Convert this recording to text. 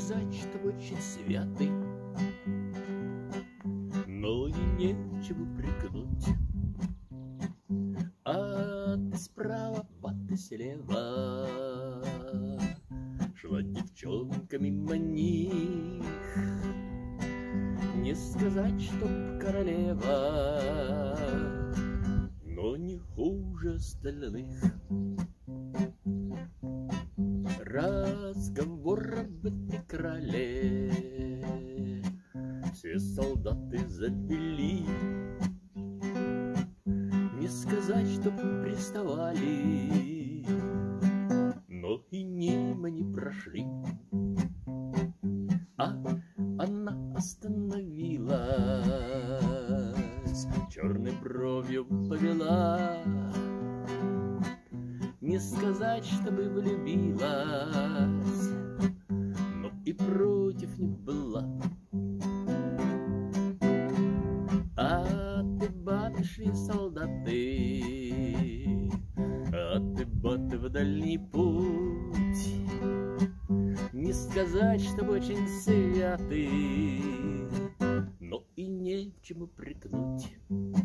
сказать, что очень святый, но и нечего прикнуть. А ты справа, а ты слева, шла девчонка мимо них. Не сказать, чтоб королева, но не хуже остальных. Разговор об этой крале все солдаты завели. Не сказать, чтоб приставали, но и мимо не прошли. А она остановилась, черной бровью повела. Не сказать, чтобы влюбилась, но и против не была. А ты, баты, шли солдаты, а ты, баты, в дальний путь. Не сказать, чтобы очень святый, но и не к чему прикнуть.